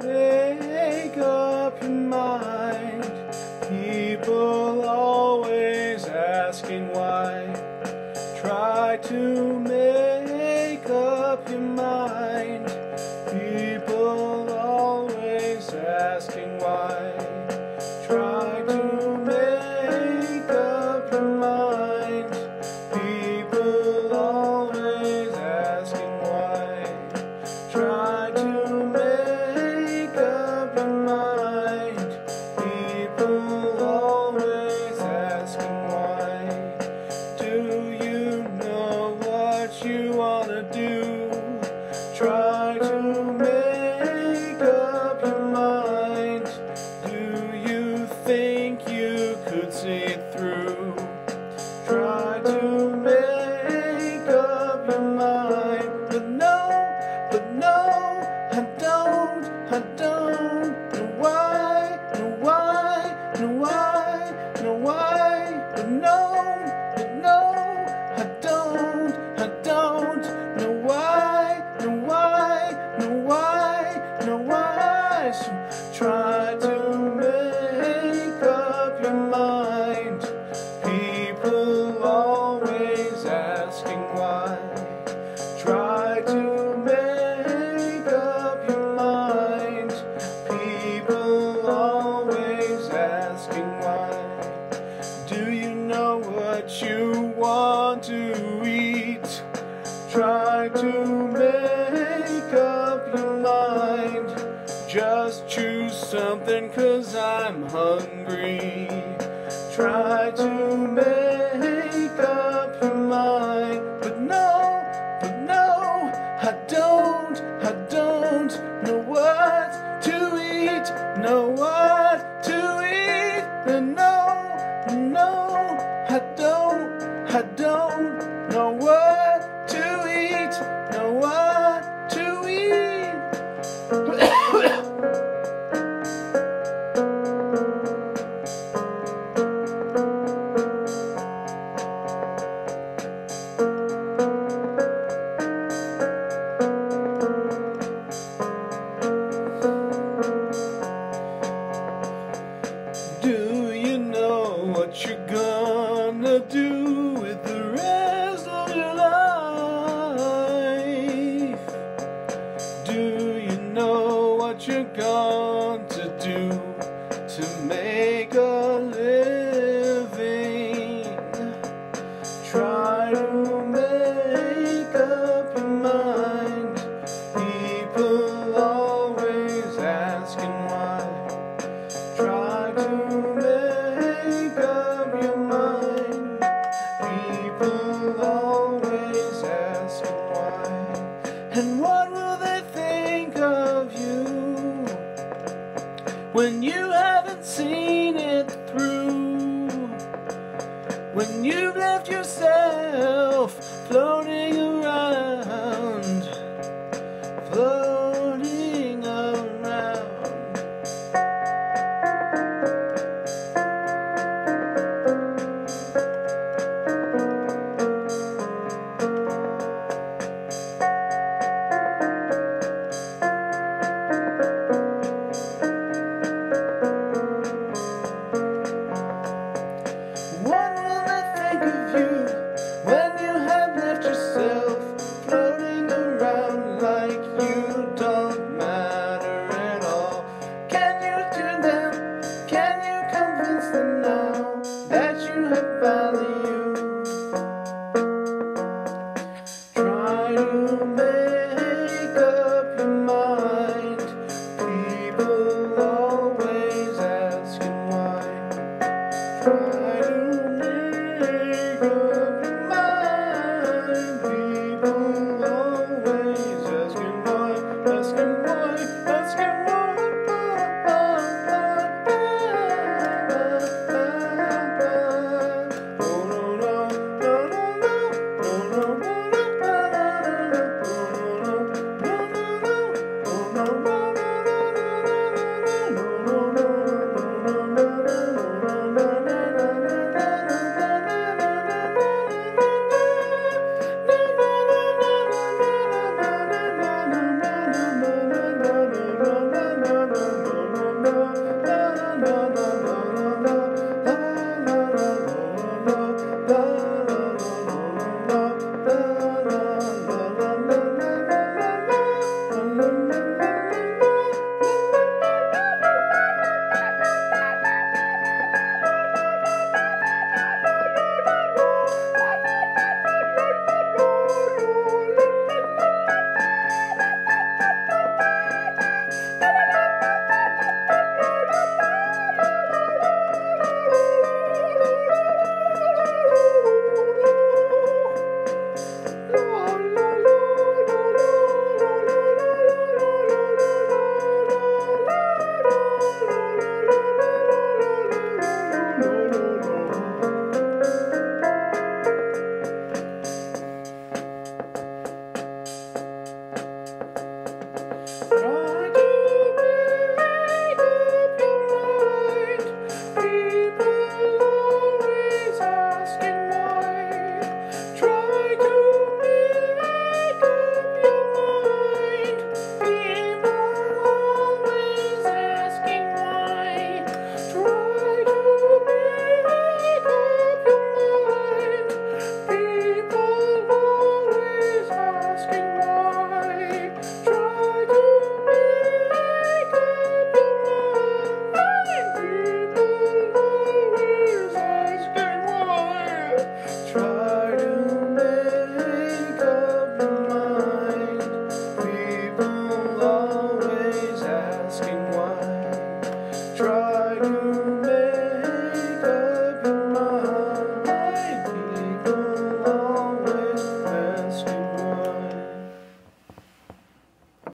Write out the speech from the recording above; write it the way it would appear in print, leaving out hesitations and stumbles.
make up your mind. People always asking why. Try to make up your mind. People always asking why. Try to make up your mind. People always asking why. Try to make up your mind. People always asking why. Do you know what you wanna do? Try to make up your mind. Do you think you could see it through? Try to make up your mind. But no, I don't know why, know why, but no, I don't know why, know why. So try to make up your mind. People always asking why. Try to make up your mind. People always asking why. Do you know what you want to eat? Try to make up your mind. Just choose something, 'cause I'm hungry. Try to make up your mind. But no, I don't know what to eat, know what to eat. No, I don't know what to eat, know what to eat. Do you know what you're gonna do with the rest of your life? Do you know what you're going to do to make a living? Try to make up your mind. People always asking why. Try to make up your mind. People always asking why. And what will they think of you when you haven't seen it through? When you've left yourself floating around, floating around.